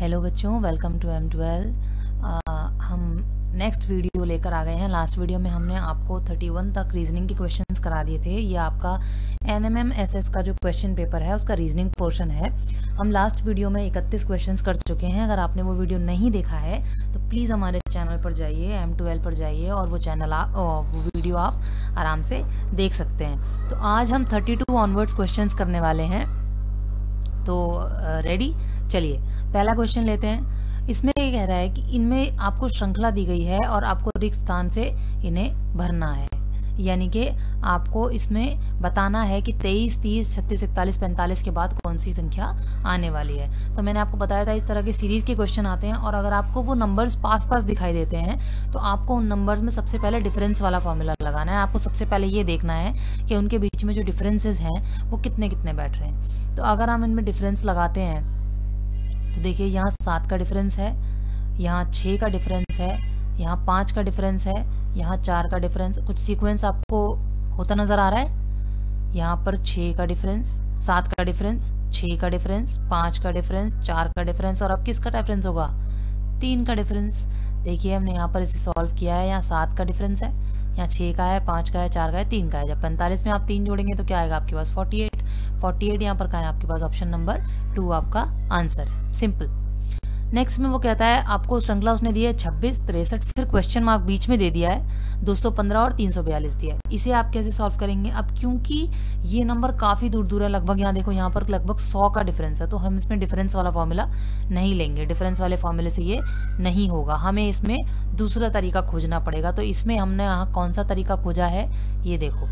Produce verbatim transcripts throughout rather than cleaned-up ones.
Hello बच्चों, welcome to M twelve. हम next video लेकर आ गए हैं। लास्ट वीडियो में हमने आपको इकतीस तक रीजनिंग के क्वेश्चंस करा दिए थे। ये आपका N M M S S का जो क्वेश्चन पेपर है उसका रीजनिंग पोर्शन है। हम लास्ट वीडियो में इकतीस क्वेश्चंस कर चुके हैं। अगर आपने वो वीडियो नहीं देखा है तो प्लीज़ हमारे चैनल पर जाइए, एम ट्वेल्व पर जाइए और वो चैनल आप वो वीडियो आप आराम से देख सकते हैं। तो आज हम थर्टी टू ऑनवर्ड्स क्वेश्चंस करने वाले हैं। तो रेडी, चलिए पहला क्वेश्चन लेते हैं। इसमें ये कह रहा है कि इनमें आपको श्रृंखला दी गई है और आपको रिक्त स्थान से इन्हें भरना है। यानी कि आपको इसमें बताना है कि तेईस, तीस, छत्तीस, इकतालीस, पैंतालीस के बाद कौन सी संख्या आने वाली है। तो मैंने आपको बताया था इस तरह की सीरीज के क्वेश्चन आते हैं और अगर आपको वो नंबर्स पास पास दिखाई देते हैं तो आपको उन नंबर्स में सबसे पहले डिफरेंस वाला फॉर्मूला लगाना है। आपको सबसे पहले ये देखना है कि उनके बीच में जो डिफरेंसेस हैं वो कितने कितने बैठ रहे हैं। तो अगर हम इनमें डिफरेंस लगाते हैं तो देखिए यहाँ सात का डिफरेंस है, यहाँ छः का डिफरेंस है, यहाँ पाँच का डिफरेंस है, यहाँ चार का डिफरेंस। कुछ सीक्वेंस आपको होता नज़र आ रहा है। यहाँ पर छः का डिफरेंस, सात का डिफरेंस, छः का डिफरेंस, पाँच का डिफरेंस, चार का डिफरेंस और अब किसका डिफरेंस होगा? तीन का डिफरेंस। देखिए हमने यहाँ पर इसे सॉल्व किया है। यहाँ सात का डिफरेंस है, यहाँ छः का है, पाँच का है, चार का है, तीन का है। जब पैंतालीस में आप तीन जोड़ेंगे तो क्या आएगा आपके पास? Forty eight. फोर्टी एट यहाँ पर क्या है आपके पास? ऑप्शन नंबर टू आपका आंसर है। सिंपल। नेक्स्ट में वो कहता है आपको श्रृंखला उसने दी है छब्बीस, तिरसठ, फिर क्वेश्चन मार्क बीच में दे दिया है, दो सौ पंद्रह और तीन सौ बयालीस दिया है। इसे आप कैसे सॉल्व करेंगे? अब क्योंकि ये नंबर काफ़ी दूर दूर है, लगभग यहाँ देखो यहाँ पर लगभग सौ का डिफरेंस है, तो हम इसमें डिफरेंस वाला फॉर्मूला नहीं लेंगे। डिफरेंस वाले फॉर्मूले से ये नहीं होगा, हमें इसमें दूसरा तरीका खोजना पड़ेगा। तो इसमें हमने यहाँ कौन सा तरीका खोजा है ये देखो।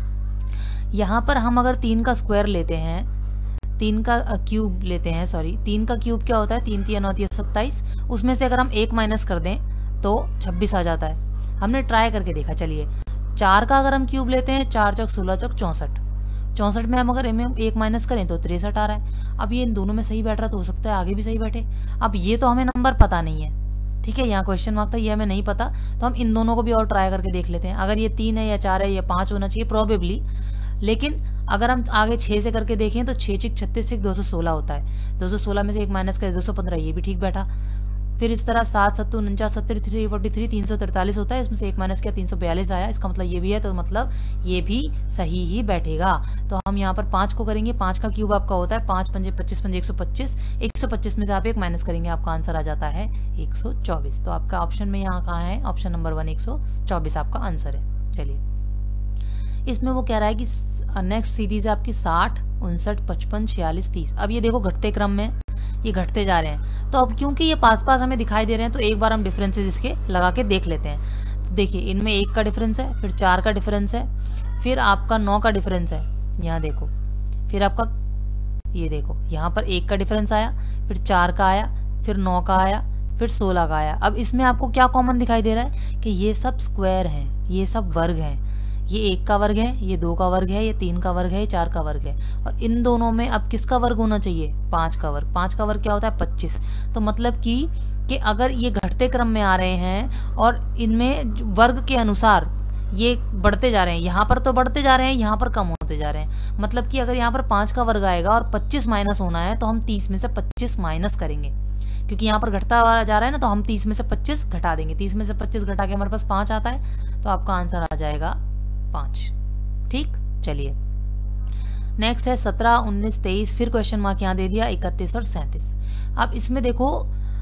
यहाँ पर हम अगर तीन का स्क्वायर लेते हैं, तीन का क्यूब लेते हैं, सॉरी तीन का क्यूब क्या होता है? तीन तीन नौ तीन सत्ताईस। उसमें से अगर हम एक माइनस कर दें तो छब्बीस आ जाता है। हमने ट्राई करके देखा। चलिए चार का अगर हम क्यूब लेते हैं, चार चौक सोलह चौक चौंसठ, चौंसठ में हम अगर इनमें एक माइनस करें तो तिरसठ आ रहा है। अब ये इन दोनों में सही बैठ रहा तो हो सकता है आगे भी सही बैठे। अब ये तो हमें नंबर पता नहीं है, ठीक है, यहाँ क्वेश्चन मार्क था, ये हमें नहीं पता, तो हम इन दोनों को भी और ट्राई करके देख लेते हैं। अगर ये तीन है या चार है या पाँच होना चाहिए प्रोबेबली, लेकिन अगर हम आगे छः से करके देखें तो छः चिक छत्तीस चिक दो सौ सोलह होता है। दो सौ सोलह में से एक माइनस करें दो सौ पंद्रह, ये भी ठीक बैठा। फिर इस तरह सात सत्तू उनचास सत्तर थ्री फोर्टी थ्री तीन सौ तैंतालीस होता है, इसमें से एक माइनस किया तीन सौ बयालीस आया। इसका मतलब ये भी है, तो मतलब ये भी सही ही बैठेगा। तो हम यहाँ पर पाँच को करेंगे, पाँच का क्यूब आपका होता है पाँच पंजे पच्चीस पंजे एक सौ पच्चीस, एक सौ पच्चीस में से आप एक माइनस करेंगे, आपका आंसर आ जाता है एक सौ चौबीस। तो आपका ऑप्शन में यहाँ कहाँ है? ऑप्शन नंबर वन एक सौ चौबीस आपका आंसर है। चलिए इसमें वो कह रहा है कि नेक्स्ट सीरीज है आपकी साठ, उनसठ, पचपन, छियालीस, तीस। अब ये देखो घटते क्रम में ये घटते जा रहे हैं। तो अब क्योंकि ये पास पास हमें दिखाई दे रहे हैं तो एक बार हम डिफरेंसेस इसके लगा के देख लेते हैं। तो देखिए इनमें एक का डिफरेंस है, फिर चार का डिफरेंस है, फिर आपका नौ का डिफरेंस है, यहाँ देखो, फिर आपका ये देखो यहाँ पर एक का डिफरेंस आया, फिर चार का आया, फिर नौ का आया, फिर सोलह का आया। अब इसमें आपको क्या कॉमन दिखाई दे रहा है कि ये सब स्क्वायर हैं, ये सब वर्ग हैं। ये एक का वर्ग है, ये दो का वर्ग है, ये तीन का वर्ग है, ये चार का वर्ग है, और इन दोनों में अब किसका वर्ग होना चाहिए? पाँच का वर्ग। पाँच का वर्ग क्या होता है? पच्चीस। तो मतलब कि कि अगर ये घटते क्रम में आ रहे हैं और इनमें वर्ग के अनुसार ये बढ़ते जा रहे हैं, यहाँ पर तो बढ़ते जा रहे हैं, यहाँ पर कम होते जा रहे हैं। मतलब कि अगर यहाँ पर पाँच का वर्ग आएगा और पच्चीस माइनस होना है तो हम तीस में से पच्चीस माइनस करेंगे, क्योंकि यहाँ पर घटता हुआ जा रहा है ना, तो हम तीस में से पच्चीस घटा देंगे। तीस में से पच्चीस घटा के हमारे पास पाँच आता है, तो आपका आंसर आ जाएगा पाँच। ठीक, चलिए नेक्स्ट है सत्रह, उन्नीस, तेईस, फिर क्वेश्चन मार्क यहाँ दे दिया इकतीस और सैंतीस। अब इसमें देखो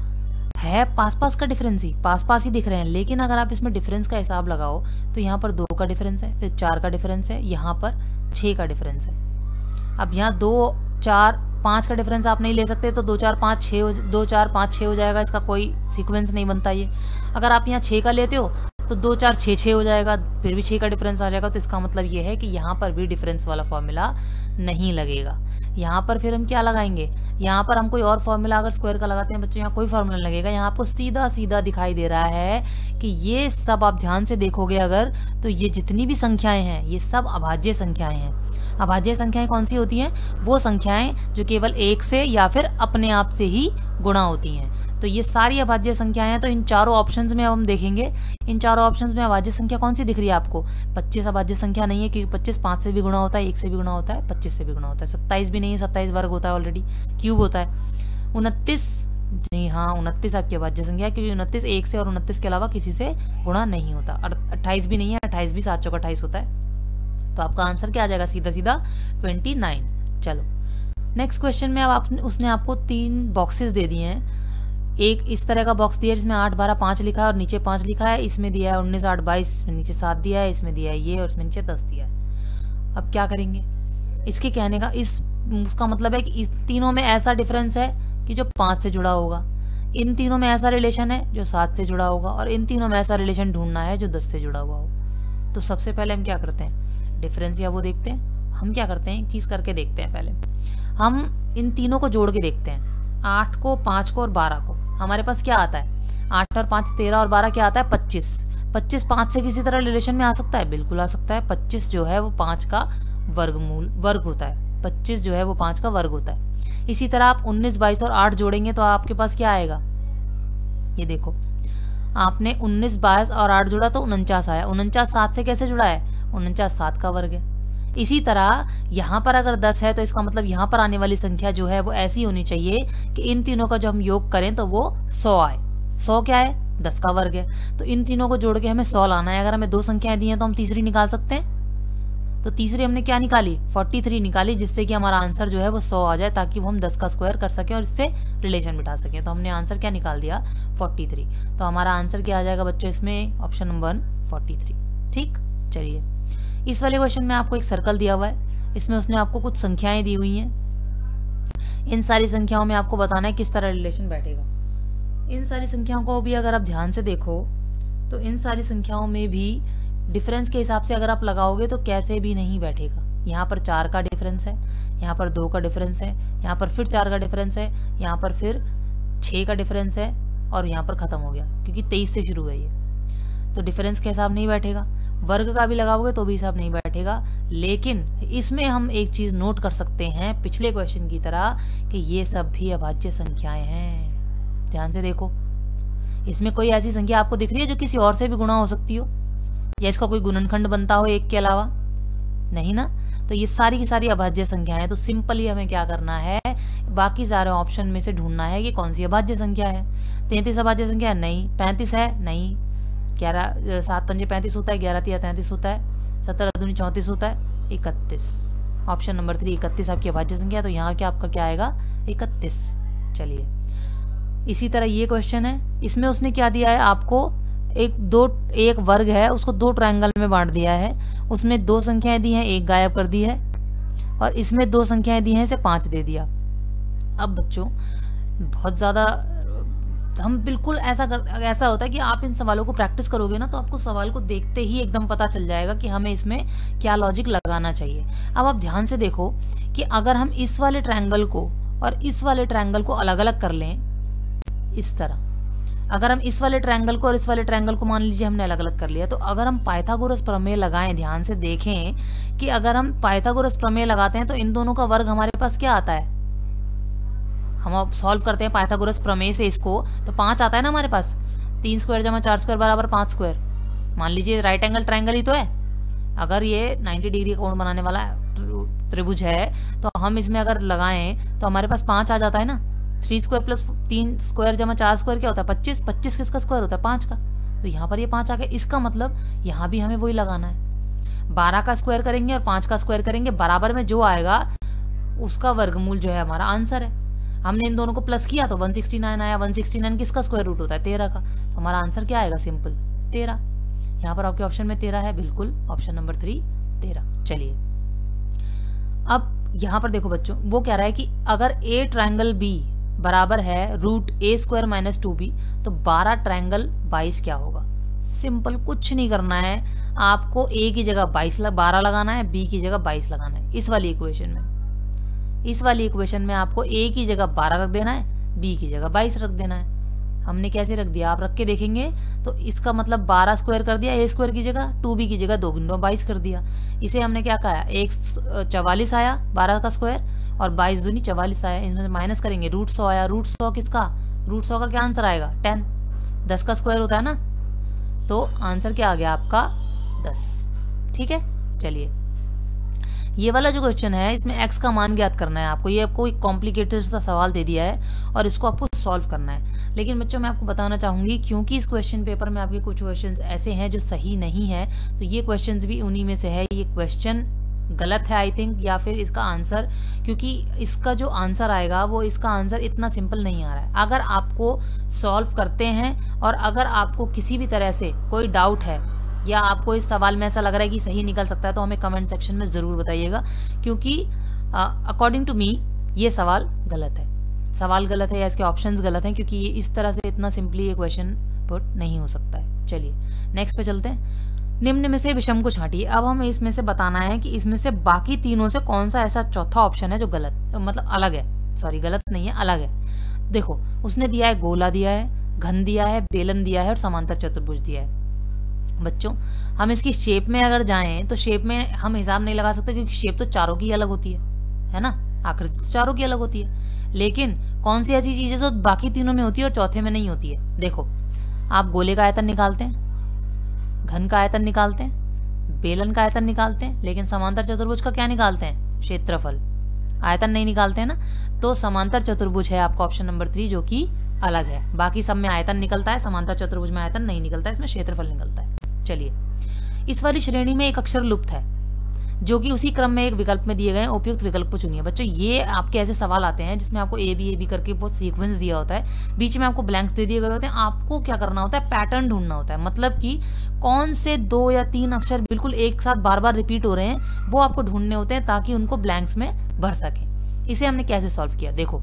है पास पास का डिफरेंस ही, पास पास ही दिख रहे हैं, लेकिन अगर आप इसमें डिफरेंस का हिसाब लगाओ तो यहाँ पर दो का डिफरेंस है, फिर चार का डिफरेंस है, यहाँ पर छः का डिफरेंस है। अब यहाँ दो चार पाँच का डिफरेंस आप नहीं ले सकते, तो दो चार पाँच छः हो दो चार पाँच छः हो जाएगा, इसका कोई सीक्वेंस नहीं बनता ये। अगर आप यहाँ छः का लेते हो तो दो चार छः छः हो जाएगा, फिर भी छः का डिफरेंस आ जाएगा। तो इसका मतलब ये है कि यहाँ पर भी डिफरेंस वाला फॉर्मूला नहीं लगेगा। यहाँ पर फिर हम क्या लगाएंगे? यहाँ पर हम कोई और फॉर्मूला अगर स्क्वायर का लगाते हैं बच्चों, यहाँ कोई फॉर्मूला लगेगा। यहाँ आपको सीधा सीधा दिखाई दे रहा है कि ये सब आप ध्यान से देखोगे अगर, तो ये जितनी भी संख्याएं हैं ये सब अभाज्य संख्याएं हैं। अभाज्य संख्याएं कौन सी होती हैं? वो संख्याएं जो केवल एक से या फिर अपने आप से ही गुणा होती हैं। तो ये सारी अभाज्य संख्याएं हैं। तो इन चारों ऑप्शंस में अब हम देखेंगे, इन चारों ऑप्शंस में अभाज्य संख्या कौन सी दिख रही है आपको? पच्चीस अभाज्य संख्या नहीं है, क्योंकि पच्चीस पाँच से भी गुणा होता है, एक से भी गुणा होता है, पच्चीस से भी गुणा होता है। सत्ताईस भी नहीं है, सत्ताईस वर्ग होता है, ऑलरेडी क्यूब होता है। उनतीस जी हाँ, उनतीस आपकी अभाज्य संख्या है, क्योंकि उनतीस एक से और उनतीस के अलावा किसी से गुणा नहीं होता। अट्ठाईस भी नहीं है, अट्ठाईस भी सात चौक अट्ठाईस होता है। तो आपका आंसर क्या आ जाएगा? सीधा सीधा ट्वेंटी नाइन। चलो नेक्स्ट क्वेश्चन में अब आप, उसने आपको तीन बॉक्सेस दे दिए हैं। एक इस तरह का बॉक्स दिया है जिसमें आठ बारह पाँच लिखा है और नीचे पाँच लिखा है। इसमें दिया है उन्नीस आठ बाईस, इसमें नीचे सात दिया है, इसमें दिया है ये, और इसमें नीचे दस दिया है। अब क्या करेंगे? इसके कहने का इस उसका मतलब है कि इस तीनों में ऐसा डिफरेंस है कि जो पाँच से जुड़ा होगा, इन तीनों में ऐसा रिलेशन है जो सात से जुड़ा होगा, और इन तीनों में ऐसा रिलेशन ढूंढना है जो दस से जुड़ा हुआ हो। तो सबसे पहले हम क्या करते हैं? डिफरेंस या वो देखते हैं। हम क्या करते हैं? एक चीज़ करके देखते हैं। पहले हम इन तीनों को जोड़ के देखते हैं, आठ को, पाँच को और बारह को। हमारे पास क्या आता है? आठ और पाँच तेरह, और बारह क्या आता है? पच्चीस। पच्चीस पाँच से किसी तरह रिलेशन में आ सकता है? बिल्कुल आ सकता है। पच्चीस जो है वो पाँच का वर्गमूल वर्ग होता है। पच्चीस जो है वो पाँच का वर्ग होता है। इसी तरह आप उन्नीस बाईस और आठ जोड़ेंगे तो आपके पास क्या आएगा? ये देखो, आपने उन्नीस बाईस और आठ जोड़ा तो उनचास आया। उनचास सात से कैसे जुड़ा है? उनचास सात का वर्ग है। इसी तरह यहाँ पर अगर दस है तो इसका मतलब यहाँ पर आने वाली संख्या जो है वो ऐसी होनी चाहिए कि इन तीनों का जो हम योग करें तो वो सौ आए। सौ क्या है? दस का वर्ग है। तो इन तीनों को जोड़ के हमें सौ लाना है। अगर हमें दो संख्याएं दी हैं तो हम तीसरी निकाल सकते हैं। तो तीसरी हमने क्या निकाली? तैंतालीस निकाली, जिससे कि हमारा आंसर जो है वो सौ आ जाए, ताकि वो हम दस का स्क्वायर कर सकें और इससे रिलेशन बिठा सकें। तो हमने आंसर क्या निकाल दिया? तैंतालीस। तो हमारा आंसर क्या आ जाएगा बच्चों इसमें? ऑप्शन नंबर तैंतालीस। ठीक, चलिए इस वाले क्वेश्चन में आपको एक सर्कल दिया हुआ है। इसमें उसने आपको कुछ संख्याएं दी हुई हैं। इन सारी संख्याओं में आपको बताना है किस तरह रिलेशन बैठेगा। इन सारी संख्याओं को भी अगर आप ध्यान से देखो तो इन सारी संख्याओं में भी डिफरेंस के हिसाब से अगर आप लगाओगे तो कैसे भी नहीं बैठेगा। यहाँ पर चार का डिफरेंस है, यहाँ पर दो का डिफरेंस है, यहाँ पर फिर चार का डिफरेंस है, यहाँ पर फिर छः का डिफरेंस है, और यहाँ पर खत्म हो गया क्योंकि तेईस से शुरू है ये। तो डिफरेंस के हिसाब नहीं बैठेगा। वर्ग का भी लगाओगे तो भी हिसाब नहीं बैठेगा। लेकिन इसमें हम एक चीज नोट कर सकते हैं पिछले क्वेश्चन की तरह कि ये सब भी अभाज्य संख्याएं हैं। ध्यान से देखो, इसमें कोई ऐसी संख्या आपको दिख रही है जो किसी और से भी गुणा हो सकती हो, या इसका कोई गुणनखंड बनता हो एक के अलावा? नहीं ना। तो ये सारी की सारी अभाज्य संख्याएं हैं। तो सिंपली हमें क्या करना है? बाकी सारे ऑप्शन में से ढूंढना है कि कौन सी अभाज्य संख्या है। तैंतीस अभाज्य संख्या है? नहीं। पैंतीस है? नहीं। ग्यारह, सात पंजे पैंतीस होता है, ग्यारह तिया तैंतीस होता है, सत्रह दूनी चौंतीस होता है, इकतीस। ऑप्शन नंबर थ्री इकतीस आपकी अभाज्य संख्या है। तो यहाँ क्या आपका क्या आएगा? इकतीस। चलिए इसी तरह ये क्वेश्चन है। इसमें उसने क्या दिया है आपको? एक दो एक वर्ग है, उसको दो ट्रायंगल में बांट दिया है। उसमें दो संख्याएं दी हैं, एक गायब कर दी है, और इसमें दो संख्याएं दी हैं, इसे पाँच दे दिया। अब बच्चों बहुत ज़्यादा हम बिल्कुल ऐसा कर, ऐसा होता है कि आप इन सवालों को प्रैक्टिस करोगे ना तो आपको सवाल को देखते ही एकदम पता चल जाएगा कि हमें इसमें क्या लॉजिक लगाना चाहिए। अब आप ध्यान से देखो कि अगर हम इस वाले ट्रायंगल को और इस वाले ट्रायंगल को अलग अलग कर लें, इस तरह अगर हम इस वाले ट्रायंगल को और इस वाले ट्रायंगल को मान लीजिए हमने अलग अलग कर लिया, तो अगर हम पाइथागोरस प्रमेय लगाएं, ध्यान से देखें कि अगर हम पाइथागोरस प्रमेय लगाते हैं तो इन दोनों का वर्ग हमारे पास क्या आता है? हम अब सॉल्व करते हैं पाइथागोरस प्रमेय से इसको, तो पाँच आता है ना हमारे पास। तीन स्क्वायर जमा चार स्क्वायर बराबर पाँच स्क्वायर। मान लीजिए राइट एंगल ट्रायंगल ही तो है। अगर ये नब्बे डिग्री का कोण बनाने वाला त्रिभुज है तो हम इसमें अगर लगाएं तो हमारे पास पाँच आ जाता है ना। थ्री स्क्वायर प्लस तीन स्क्वायर जमा चार स्क्वायर क्या होता है? पच्चीस। पच्चीस किसका स्क्वायर होता है? पाँच का। तो यहाँ पर ये पाँच आ गया। इसका मतलब यहाँ भी हमें वही लगाना है। बारह का स्क्वायर करेंगे और पाँच का स्क्वायर करेंगे, बराबर में जो आएगा उसका वर्गमूल जो है हमारा आंसर है। हमने इन दोनों को प्लस किया तो एक सौ उनहत्तर आया। एक सौ उनहत्तर किसका स्क्वायर रूट होता है? तेरह का। तो हमारा आंसर क्या आएगा? सिंपल तेरह। यहाँ पर आपके ऑप्शन में तेरह है, बिल्कुल ऑप्शन नंबर थ्री तेरह। चलिए अब यहाँ पर देखो बच्चों, वो कह रहा है कि अगर ए ट्रायंगल बी बराबर है root A square minus two B, तो बारह ट्रायंगल बाईस क्या होगा? सिंपल, कुछ नहीं करना है आपको। ए की जगह बाईस बारह लगाना है, बी की जगह बाईस लगाना है। इस वाली इक्वेशन में इस वाली इक्वेशन में आपको ए की जगह बारह रख देना है, बी की जगह बाईस रख देना है। हमने कैसे रख दिया आप रख के देखेंगे तो इसका मतलब बारह स्क्वायर कर दिया ए स्क्वायर की जगह, टू बी की जगह दो गुना बाईस कर दिया। इसे हमने क्या कहा? एक चवालीस आया बारह का स्क्वायर और बाईस दूनी चवालीस आया। इनमें से माइनस करेंगे, रूट सौ आया। रूट सौ किसका? रूट सौ का क्या आंसर आएगा? टेन। दस का स्क्वायर होता है ना, तो आंसर क्या आ गया आपका? दस। ठीक है, चलिए ये वाला जो क्वेश्चन है इसमें x का मान ज्ञात करना है आपको। ये आपको एक कॉम्प्लिकेटेड सा सवाल दे दिया है और इसको आपको सॉल्व करना है। लेकिन बच्चों मैं आपको बताना चाहूँगी, क्योंकि इस क्वेश्चन पेपर में आपके कुछ क्वेश्चंस ऐसे हैं जो सही नहीं है, तो ये क्वेश्चंस भी उन्हीं में से है। ये क्वेश्चन गलत है आई थिंक, या फिर इसका आंसर, क्योंकि इसका जो आंसर आएगा वो इसका आंसर इतना सिंपल नहीं आ रहा है। अगर आपको सॉल्व करते हैं और अगर आपको किसी भी तरह से कोई डाउट है या आपको इस सवाल में ऐसा लग रहा है कि सही निकल सकता है, तो हमें कमेंट सेक्शन में ज़रूर बताइएगा, क्योंकि अकॉर्डिंग टू मी ये सवाल गलत है। सवाल गलत है या इसके ऑप्शंस गलत हैं, क्योंकि ये इस तरह से इतना सिंपली ये क्वेश्चन पुट नहीं हो सकता है। चलिए नेक्स्ट पे चलते हैं। निम्न में से विषम को छांटिए। अब हमें इसमें से बताना है कि इसमें से बाकी तीनों से कौन सा ऐसा चौथा ऑप्शन है जो गलत, मतलब अलग है, सॉरी गलत नहीं है, अलग है। देखो उसने दिया है गोला दिया है, घन दिया है, बेलन दिया है और समांतर चतुर्भुज दिया है। बच्चों हम इसकी शेप में अगर जाएं तो शेप में हम हिसाब नहीं लगा सकते, क्योंकि शेप तो चारों की अलग होती है, है ना, आकृति तो चारों की अलग होती है। लेकिन कौन सी ऐसी चीजें जो बाकी तीनों में होती है और चौथे में नहीं होती है। देखो आप गोले का आयतन निकालते हैं, घन का आयतन निकालते हैं, बेलन का आयतन निकालते हैं, लेकिन समांतर चतुर्भुज का क्या निकालते हैं, क्षेत्रफल, आयतन नहीं निकालते हैं ना। तो समांतर चतुर्भुज है आपका ऑप्शन नंबर थ्री, जो कि अलग है। बाकी सब में आयतन निकलता है, समांतर चतुर्भुज में आयतन नहीं निकलता है, इसमें क्षेत्रफल निकलता है। चलिए इस वाली श्रेणी में एक अक्षर लुप्त है, जो कि उसी क्रम में एक विकल्प में दिए गए हैं, उपयुक्त विकल्प को चुनिए। बच्चों ये आपके ऐसे सवाल आते हैं जिसमें आपको ए बी ए बी करके बहुत सीक्वेंस दिया होता है, बीच में आपको ब्लैंक्स दे दिए गए होते हैं। आपको क्या करना होता है, पैटर्न ढूंढना होता है, मतलब कि कौन से दो या तीन अक्षर बिल्कुल एक साथ बार बार रिपीट हो रहे हैं, वो आपको ढूंढने होते हैं ताकि उनको ब्लैंक्स में भर सके। इसे हमने कैसे सॉल्व किया, देखो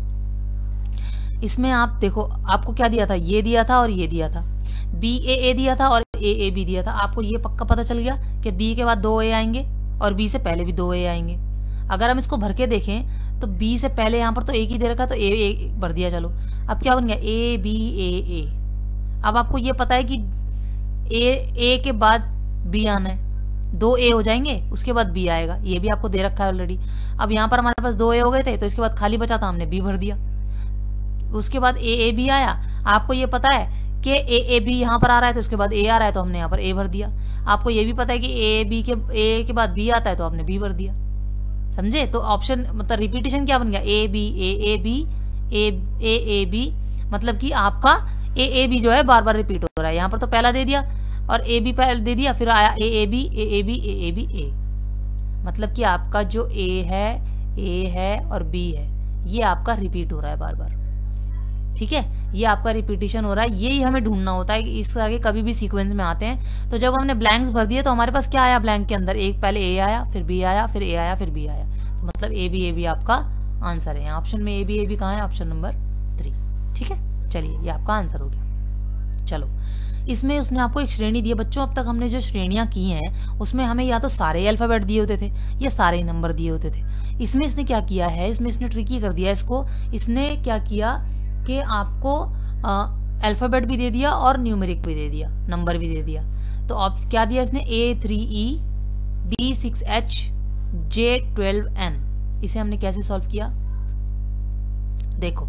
इसमें आप देखो आपको क्या दिया था, ये दिया था और ये दिया था, बी ए ए दिया था और ए ए बी दिया था। आपको ये पक्का पता चल गया कि बी के बाद दो ए आएंगे और बी से पहले भी दो ए आएंगे। अगर हम इसको भर के देखें तो बी से पहले यहाँ पर तो एक ही दे रखा, तो ए ए भर दिया। चलो अब क्या बन गया, ए बी ए ए। अब आपको ये पता है कि ए ए के बाद बी आना है, दो ए हो जाएंगे उसके बाद बी आएगा, ये भी आपको दे रखा है ऑलरेडी। अब यहाँ पर हमारे पास दो ए हो गए थे, तो इसके बाद खाली बचा था, हमने बी भर दिया। उसके बाद ए ए बी आया, आपको ये पता है कि ए ए बी यहाँ पर आ रहा है, तो उसके बाद ए आ रहा है, तो हमने यहाँ पर ए भर दिया। आपको ये भी पता है कि ए बी के ए के बाद बी आता है, तो आपने बी भर दिया। समझे, तो ऑप्शन मतलब रिपीटेशन क्या बन गया, A B A A B A A A B, मतलब कि आपका ए ए बी जो है बार बार रिपीट हो रहा है। यहाँ पर तो पहला दे दिया और ए बी पहले दे दिया, फिर आया A A B A A B A A B A, मतलब कि आपका जो ए है, ए है और बी है, ये आपका रिपीट हो रहा है बार बार। ठीक है, ये आपका रिपीटिशन हो रहा है। यही हमें ढूंढना होता है कि इस आगे कभी भी सीक्वेंस में आते हैं। तो जब हमने ब्लैंक्स भर दिए तो हमारे पास क्या आया, ब्लैंक के अंदर एक पहले ए आया, फिर बी आया, फिर ए आया, फिर बी आया, तो मतलब ए बी ए बी आपका आंसर है। यहाँ ऑप्शन में ए बी ए बी कहाँ है, ऑप्शन नंबर थ्री। ठीक है, चलिए ये आपका आंसर हो गया। चलो इसमें उसने आपको एक श्रेणी दी है। बच्चों अब तक हमने जो श्रेणियां की हैं उसमें हमें या तो सारे अल्फाबेट दिए होते थे या सारे नंबर दिए होते थे। इसमें इसने क्या किया है, इसमें इसने ट्रिकी कर दिया इसको। इसने क्या किया कि आपको अल्फाबेट भी दे दिया और न्यूमेरिक भी दे दिया, नंबर भी दे दिया। तो अब क्या दिया इसने, A three E D six H J twelve N. इसे हमने कैसे सॉल्व किया, देखो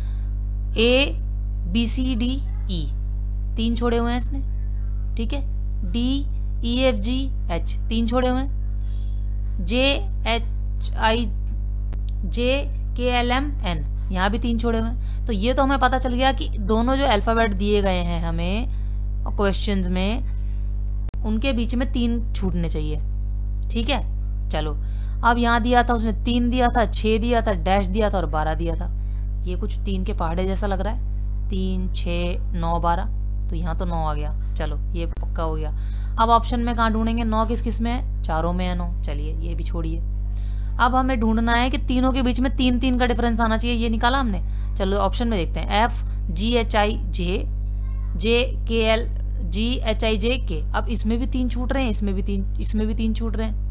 A B C D E तीन छोड़े हुए हैं इसने, ठीक है, D E F G H तीन छोड़े हुए हैं, जे एच आई जे के एल एम एन यहाँ भी तीन छोड़े हुए हैं। तो ये तो हमें पता चल गया कि दोनों जो अल्फाबेट दिए गए हैं हमें क्वेश्चंस में, उनके बीच में तीन छूटने चाहिए। ठीक है, चलो अब यहाँ दिया था उसने तीन दिया था, छः दिया था, डैश दिया था और बारह दिया था। ये कुछ तीन के पहाड़े जैसा लग रहा है, तीन छः नौ बारह, तो यहाँ तो नौ आ गया। चलो ये पक्का हो गया। अब ऑप्शन में कहाँ ढूंढेंगे, नौ किस किस में है, चारों में है नौ। चलिए ये भी छोड़िए। अब हमें ढूंढना है कि तीनों के बीच में तीन तीन का डिफरेंस आना चाहिए, ये निकाला हमने। चलो ऑप्शन में देखते हैं, एफ जी एच आई जे जे के एल जी एच आई जे के। अब इसमें भी तीन छूट रहे हैं, इसमें भी तीन, इसमें भी तीन छूट रहे हैं।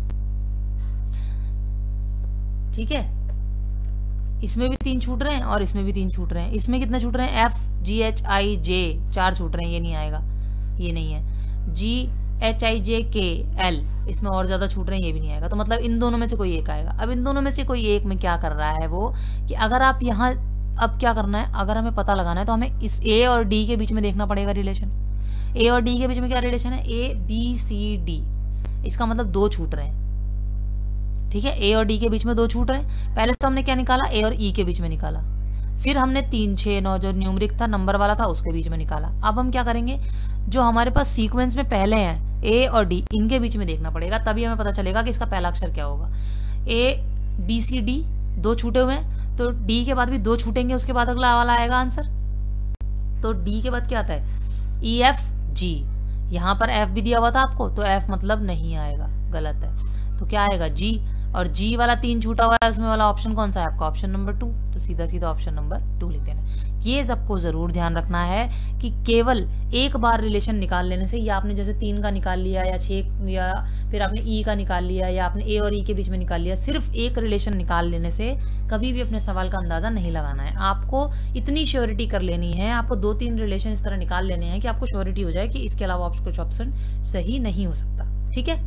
ठीक है, इसमें भी तीन छूट रहे हैं और इसमें भी तीन छूट रहे हैं। इसमें कितने छूट रहे हैं, एफ जी एच आई जे चार छूट रहे हैं, ये नहीं आएगा, ये नहीं है। जी एच आई जे के एल इसमें और ज्यादा छूट रहे हैं, ये भी नहीं आएगा। तो मतलब इन दोनों में से कोई एक आएगा। अब इन दोनों में से कोई एक में क्या कर रहा है वो, कि अगर आप यहाँ अब क्या करना है, अगर हमें पता लगाना है तो हमें इस ए और डी के बीच में देखना पड़ेगा रिलेशन। ए और डी के बीच में क्या रिलेशन है, ए बी सी डी, इसका मतलब दो छूट रहे हैं। ठीक है, ए और डी के बीच में दो छूट रहे हैं। पहले तो हमने क्या निकाला, ए और ई के बीच में निकाला, फिर हमने तीन छः नौ जो न्यूमरिक था नंबर वाला था उसके बीच में निकाला। अब हम क्या करेंगे, जो हमारे पास सीक्वेंस में पहले हैं ए और डी, इनके बीच में देखना पड़ेगा, तभी हमें पता चलेगा कि इसका पहला अक्षर क्या होगा। ए बी सी डी दो छूटे हुए हैं, तो डी के बाद भी दो छूटेंगे, उसके बाद अगला वाला आएगा आंसर। तो डी के बाद क्या आता है, ई एफ जी। यहाँ पर एफ भी दिया हुआ था आपको, तो एफ मतलब नहीं आएगा, गलत है। तो क्या आएगा, जी। और जी वाला तीन छूटा हुआ है, उसमें वाला ऑप्शन कौन सा है आपका, ऑप्शन नंबर टू। तो सीधा सीधा ऑप्शन नंबर टू लिख देना। ये सबको जरूर ध्यान रखना है कि केवल एक बार रिलेशन निकाल लेने से, या आपने जैसे तीन का निकाल लिया या छः, या फिर आपने ई का निकाल लिया, या आपने ए और ई के बीच में निकाल लिया, सिर्फ एक रिलेशन निकाल लेने से कभी भी अपने सवाल का अंदाजा नहीं लगाना है। आपको इतनी श्योरिटी कर लेनी है, आपको दो तीन रिलेशन इस तरह निकाल लेने हैं कि आपको श्योरिटी हो जाए कि इसके अलावा कुछ ऑप्शन सही नहीं हो सकता। ठीक है,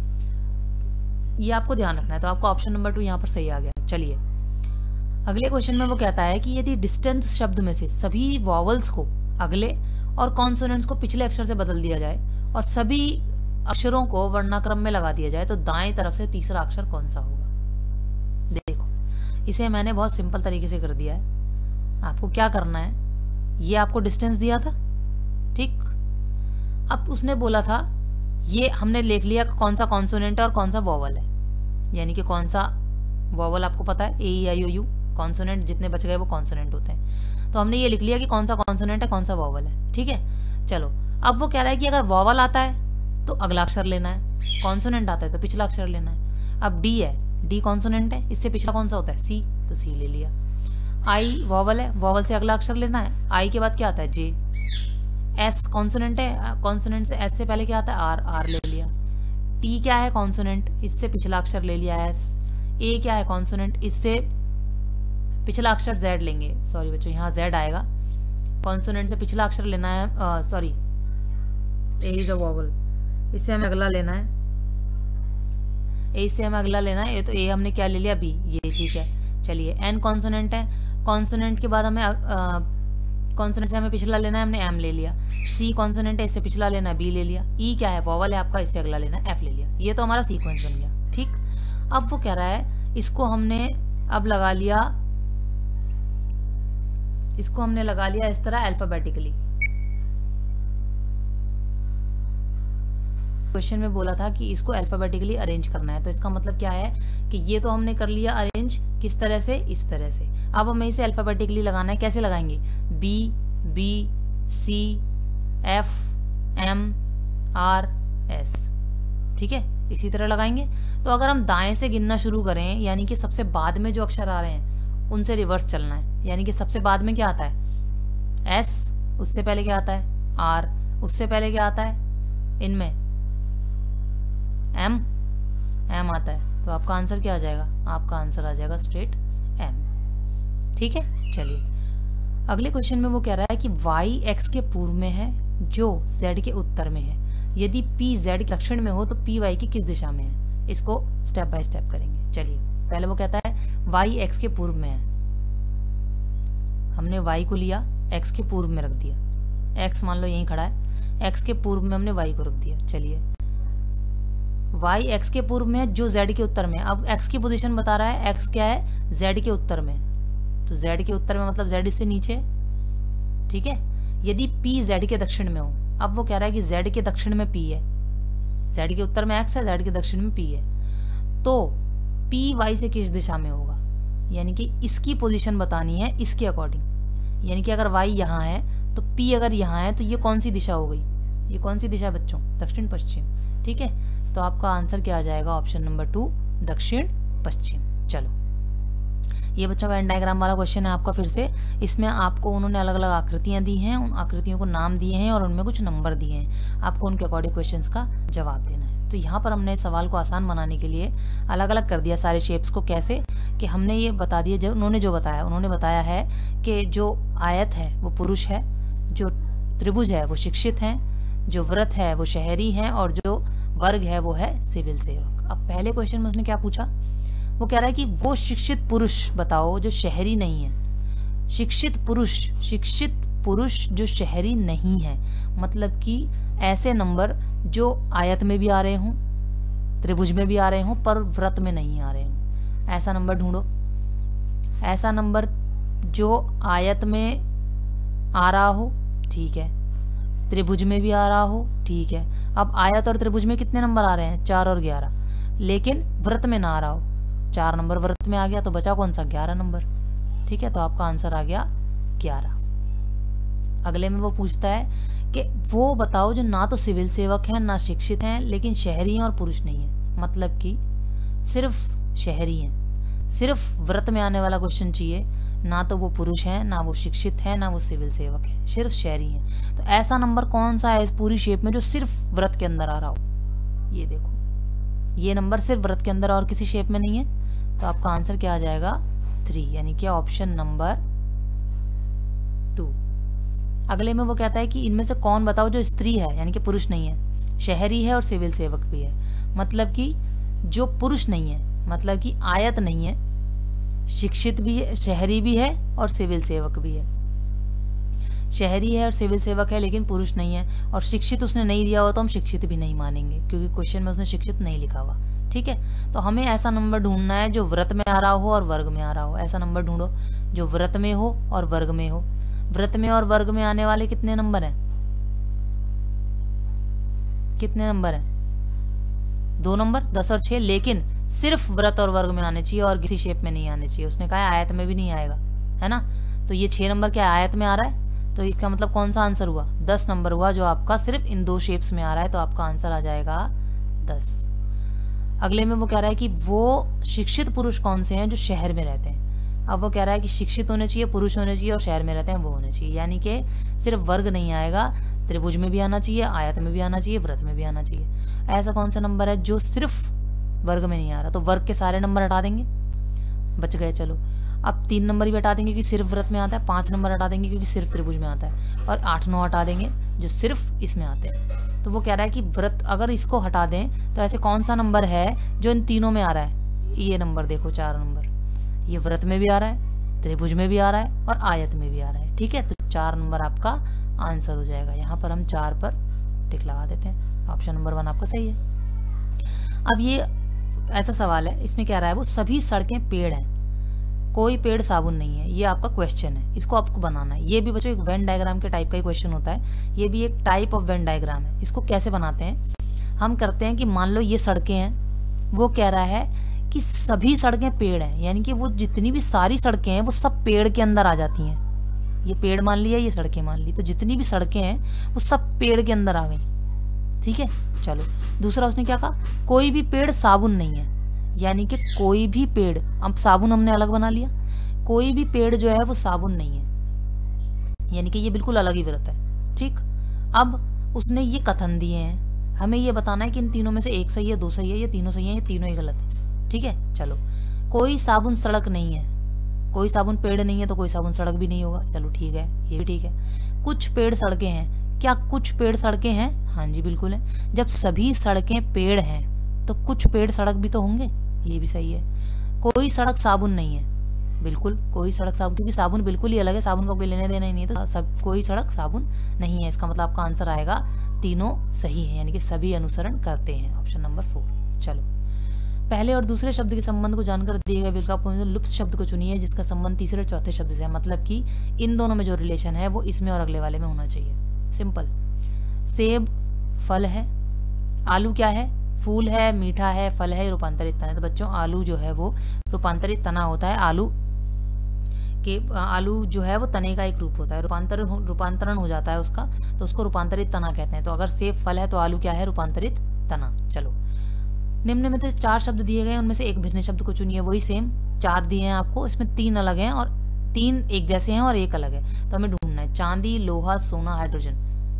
ये आपको ध्यान रखना है। तो आपको ऑप्शन नंबर टू यहाँ पर सही आ गया। चलिए अगले क्वेश्चन में वो कहता है कि यदि डिस्टेंस शब्द में से सभी वॉवल्स को अगले और कॉन्सोनेंट्स को पिछले अक्षर से बदल दिया जाए और सभी अक्षरों को वर्णाक्रम में लगा दिया जाए, तो दाएं तरफ से तीसरा अक्षर कौन सा होगा। देखो, इसे मैंने बहुत सिंपल तरीके से कर दिया है। आपको क्या करना है, ये आपको डिस्टेंस दिया था, ठीक। अब उसने बोला था, ये हमने लिख लिया कौन सा कॉन्सोनेंट है और कौन सा वॉवल है, यानी कि कौन सा वॉवल आपको पता है, ए ई आई ओ यू। कॉन्सोनेंट जितने बच गए वो कॉन्सोनेंट होते हैं, तो हमने ये लिख लिया कि कौन सा कॉन्सोनेंट है, कौन सा वॉवल है। ठीक है, चलो अब वो कह रहा है कि अगर वॉवल आता है तो अगला अक्षर लेना है, कॉन्सोनेंट आता है तो पिछला अक्षर लेना है। अब डी है, डी कॉन्सोनेंट है, इससे पिछला कौन सा होता है, सी, तो सी ले लिया। आई वॉवल है, वॉवल से अगला अक्षर लेना है, आई के बाद क्या आता है, जे। एस कॉन्सोनेंट है, कॉन्सोनेंट से एस से पहले क्या आता है, आर, आर ले लिया। टी क्या है, कॉन्सोनेंट, इससे पिछला अक्षर ले लिया, एस। ए क्या है, कॉन्सोनेंट, इससे पिछला अक्षर जेड लेंगे। सॉरी बच्चों, यहाँ जेड आएगा, कॉन्सोनेंट से पिछला अक्षर लेना है, sorry A is a vowel, इससे हमें अगला लेना है, ए से हमें अगला लेना है। ये तो ए हमने क्या ले लिया, बी, ये ठीक है। चलिए एन कॉन्सोनेंट है, कॉन्सोनेंट के बाद हमें कॉन्सोनेंट से हमें पिछला लेना है, हमने एम ले लिया। सी कॉन्सोनेंट है, इससे पिछला लेना है, बी ले लिया। ई क्या है, वॉवल है आपका, इससे अगला लेना है, एफ ले लिया। ये तो हमारा सीक्वेंस बन गया, ठीक। अब वो कह रहा है इसको हमने अब लगा लिया, इसको हमने लगा लिया इस तरह अल्फाबेटिकली। क्वेश्चन में बोला था कि इसको अल्फाबेटिकली अरेंज करना है, तो इसका मतलब क्या है कि ये तो हमने कर लिया अरेंज, किस तरह से, इस तरह से। अब हमें इसे अल्फाबेटिकली लगाना है, कैसे लगाएंगे, B, B, C, F, M, R, S, ठीक है, इसी तरह लगाएंगे। तो अगर हम दाएं से गिनना शुरू करें, यानी कि सबसे बाद में जो अक्षर आ रहे हैं उनसे रिवर्स चलना है, यानी कि सबसे बाद में क्या आता है, एस, उससे पहले क्या आता है, आर, उससे पहले क्या आता है, इनमें एम, एम आता है। तो आपका आंसर क्या आ जाएगा, आपका आंसर आ जाएगा स्ट्रेट एम, ठीक है। चलिए अगले क्वेश्चन में वो कह रहा है कि वाई एक्स के पूर्व में है जो जेड के उत्तर में है, यदि पी जेड के दक्षिण में हो तो पी वाई की किस दिशा में है। इसको स्टेप बाय स्टेप करेंगे। चलिए पहले वो कहता है वाई एक्स के पूर्व में है, हमने वाई को लिया, एक्स के पूर्व में रख दिया, एक्स मान लो यहीं खड़ा है, एक्स के पूर्व में हमने वाई को रख दिया। चलिए वाई एक्स के पूर्व में है जो जेड के उत्तर में। अब एक्स की पोजीशन बता रहा है, एक्स क्या है, जेड के उत्तर में, तो जेड के उत्तर में मतलब जेड इससे नीचे, ठीक है। यदि पी जेड के दक्षिण में हो, अब वो कह रहा है कि जेड के दक्षिण में पी है, जेड के उत्तर में एक्स है, जेड के दक्षिण में पी है, तो पी वाई से किस दिशा में होगा, यानी कि इसकी पोजीशन बतानी है इसके अकॉर्डिंग। यानी कि अगर वाई यहाँ है तो पी अगर यहाँ है तो ये कौन सी दिशा हो गई, ये कौन सी दिशा बच्चों, दक्षिण पश्चिम, ठीक है। तो आपका आंसर क्या आ जाएगा, ऑप्शन नंबर टू, दक्षिण पश्चिम। चलो ये बच्चों वेन डायग्राम वाला क्वेश्चन है आपका फिर से। इसमें आपको उन्होंने अलग अलग आकृतियां दी हैं, उन आकृतियों को नाम दिए हैं और उनमें कुछ नंबर दिए हैं, आपको उनके अकॉर्डिंग क्वेश्चंस का जवाब देना है। तो यहाँ पर हमने सवाल को आसान बनाने के लिए अलग अलग कर दिया सारे शेप्स को। कैसे कि हमने ये बता दिया, जो उन्होंने जो बताया, उन्होंने बताया है कि जो आयत है वो पुरुष है, जो त्रिभुज है वो शिक्षित हैं, जो व्रत है वो शहरी हैं, और जो वर्ग है वो है सिविल सेवक। अब पहले क्वेश्चन में उसने क्या पूछा, वो कह रहा है कि वो शिक्षित पुरुष बताओ जो शहरी नहीं है। शिक्षित पुरुष, शिक्षित पुरुष जो शहरी नहीं है, मतलब कि ऐसे नंबर जो आयत में भी आ रहे हों, त्रिभुज में भी आ रहे हों, पर व्रत में नहीं आ रहे हों, ऐसा नंबर ढूंढो। ऐसा नंबर जो आयत में आ रहा हो, ठीक है, त्रिभुज में भी आ रहा हो, ठीक है। अब आयत और त्रिभुज में कितने नंबर आ रहे हैं, चार और ग्यारह, लेकिन वृत्त में ना आ रहा हो, चार नंबर वृत्त में आ गया तो बचा कौन सा, ग्यारह नंबर, ठीक है। तो आपका आंसर आ गया ग्यारह। अगले में वो पूछता है कि वो बताओ जो ना तो सिविल सेवक हैं ना शिक्षित हैं लेकिन शहरी हैं और पुरुष नहीं है, मतलब कि सिर्फ शहरी हैं, सिर्फ व्रत में आने वाला क्वेश्चन चाहिए, ना तो वो पुरुष हैं ना वो शिक्षित हैं ना वो सिविल सेवक हैं, सिर्फ शहरी हैं। तो ऐसा नंबर कौन सा है इस पूरी शेप में जो सिर्फ व्रत के अंदर आ रहा हो, ये देखो, ये नंबर सिर्फ व्रत के अंदर और किसी शेप में नहीं है, तो आपका आंसर क्या आ जाएगा, थ्री, यानी कि ऑप्शन नंबर टू। अगले में वो कहता है कि इनमें से कौन बताओ जो स्त्री है, यानी कि पुरुष नहीं है, शहरी है और सिविल सेवक भी है, मतलब कि जो पुरुष नहीं है, मतलब कि आयत नहीं है, शिक्षित भी है, शहरी भी है और सिविल सेवक भी है। शहरी है और सिविल सेवक है लेकिन पुरुष नहीं है, और शिक्षित उसने नहीं दिया हुआ तो हम शिक्षित भी नहीं मानेंगे क्योंकि क्वेश्चन में उसने शिक्षित नहीं लिखा हुआ, ठीक है। तो हमें ऐसा नंबर ढूंढना है जो व्रत में आ रहा हो और वर्ग में आ रहा हो, ऐसा नंबर ढूंढो जो व्रत में हो और वर्ग में हो। व्रत में और वर्ग में आने वाले कितने नंबर हैं, कितने नंबर हैं, दो नंबर, दस और छह, लेकिन सिर्फ व्रत और वर्ग में आने चाहिए और किसी शेप में नहीं आने चाहिए। उसने कहा आयत में भी नहीं आएगा, है ना। तो ये छह नंबर क्या आयत में आ रहा है, तो इसका मतलब कौन सा आंसर हुआ, दस नंबर हुआ जो आपका सिर्फ इन दो शेप्स में आ रहा है, तो आपका आंसर आ जाएगा दस। अगले में वो कह रहा है कि वो शिक्षित पुरुष कौन से हैं जो शहर में रहते हैं। अब वो कह रहा है कि शिक्षित होने चाहिए, पुरुष होने चाहिए और शहर में रहते हैं वो होने चाहिए, यानी कि सिर्फ वर्ग नहीं आएगा, त्रिभुज में भी आना चाहिए, आयत में भी आना चाहिए, व्रत में भी आना चाहिए। ऐसा कौन सा नंबर है जो सिर्फ वर्ग में नहीं आ रहा, तो वर्ग के सारे नंबर हटा देंगे, बच गए। चलो अब तीन नंबर भी हटा देंगे क्योंकि सिर्फ व्रत में आता है, पांच नंबर हटा देंगे क्योंकि सिर्फ त्रिभुज में आता है, और आठ नौ हटा देंगे जो सिर्फ इसमें आते हैं। तो वो कह रहा है कि व्रत अगर इसको हटा दें तो ऐसे कौन सा नंबर है जो इन तीनों में आ रहा है, ये नंबर देखो, चार नंबर, ये व्रत में भी आ रहा है, त्रिभुज में भी आ रहा है और आयत में भी आ रहा है, ठीक है। तो चार नंबर आपका आंसर हो जाएगा। यहाँ पर हम चार पर टिक लगा देते हैं, ऑप्शन नंबर वन आपका सही है। अब ये ऐसा सवाल है, इसमें क्या रहा है, वो सभी सड़कें पेड़ हैं, कोई पेड़ साबुन नहीं है, ये आपका क्वेश्चन है, इसको आपको बनाना है। ये भी बच्चों एक वेन डायग्राम के टाइप का ही क्वेश्चन होता है, ये भी एक टाइप ऑफ वेन डायग्राम है। इसको कैसे बनाते हैं, हम करते हैं कि मान लो ये सड़कें हैं, वो कह रहा है कि सभी सड़कें पेड़ हैं, यानी कि वो जितनी भी सारी सड़कें हैं वो सब पेड़ के अंदर आ जाती हैं। ये पेड़ मान लिया, ये सड़कें मान ली, तो जितनी भी सड़कें हैं वो सब पेड़ के अंदर आ गई, ठीक है। चलो दूसरा उसने क्या कहा, कोई भी पेड़ साबुन नहीं है, यानी कि कोई भी पेड़, अब साबुन हमने अलग बना लिया, कोई भी पेड़ जो है वो साबुन नहीं है, यानी कि ये बिल्कुल अलग ही व्रत है, ठीक। अब उसने ये कथन दिए हैं, हमें ये बताना है कि इन तीनों में से एक सही है, दो सही है, ये तीनों सही है, ये तीनों ही गलत है, ठीक है। चलो कोई साबुन सड़क नहीं है, कोई साबुन पेड़ नहीं है तो कोई साबुन सड़क भी नहीं होगा, चलो ठीक है, ये भी ठीक है। कुछ पेड़ सड़कें हैं, क्या कुछ पेड़ सड़कें हैं, हाँ जी बिल्कुल है। जब सभी सड़कें पेड़ हैं तो कुछ पेड़ सड़क भी तो होंगे, ये भी सही है। कोई सड़क साबुन नहीं है, बिल्कुल कोई सड़क साबुन, क्योंकि साबुन बिल्कुल ही अलग है, साबुन का कोई लेने देना ही नहीं है, तो सब कोई सड़क साबुन नहीं है, इसका मतलब आपका आंसर आएगा तीनों सही है, यानी कि सभी अनुसरण करते हैं, ऑप्शन नंबर फोर। चलो पहले और दूसरे शब्द के संबंध को जानकर दिए गए विकल्प में लुप्त शब्द को चुनिए जिसका संबंध तीसरे और चौथे शब्द से है, मतलब कि इन दोनों में जो रिलेशन है वो इसमें और अगले वाले में होना चाहिए। सिंपल, सेब फल है, आलू क्या है, फूल है, मीठा है, फल है, रूपांतरित तना है। तो बच्चों आलू जो है वो रूपांतरित तना होता है, आलू के आलू जो है वो तने का एक रूप होता है, रूपांतरण रूपांतरण हो जाता है उसका, तो उसको रूपांतरित तना कहते हैं। तो अगर सेब फल है तो आलू क्या है, रूपांतरित तना। चलो निम्न में से चार शब्द दिए गए, उनमें से एक भिन्न शब्द को चुनिए, वही सेम चार दिए हैं आपको, इसमें तीन अलग हैं और तीन एक जैसे हैं और एक अलग है, तो हमें ढूंढना है। चांदी, लोहा, सोना, हाइड्रोजन,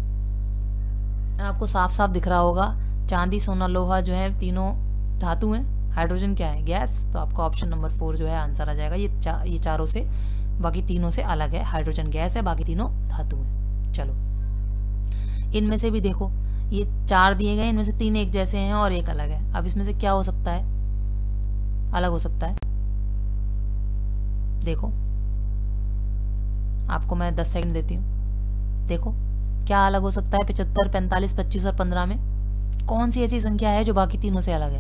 आपको साफ साफ दिख रहा होगा, चांदी, सोना, लोहा जो है तीनों धातु हैं, हाइड्रोजन क्या है, गैस। तो आपका ऑप्शन नंबर फोर जो है आंसर आ जाएगा। ये चा, ये चारों से बाकी तीनों से अलग है, हाइड्रोजन गैस है, बाकी तीनों धातु हैं। चलो इनमें से भी देखो, ये चार दिए गए, इनमें से तीन एक जैसे हैं और एक अलग है। अब इसमें से क्या हो सकता है, अलग हो सकता है, देखो आपको मैं दस सेकंड देती हूँ, देखो क्या अलग हो सकता है। पचहत्तर, पैंतालीस, पच्चीस और पंद्रह में कौन सी ऐसी संख्या है जो बाकी तीनों से अलग है।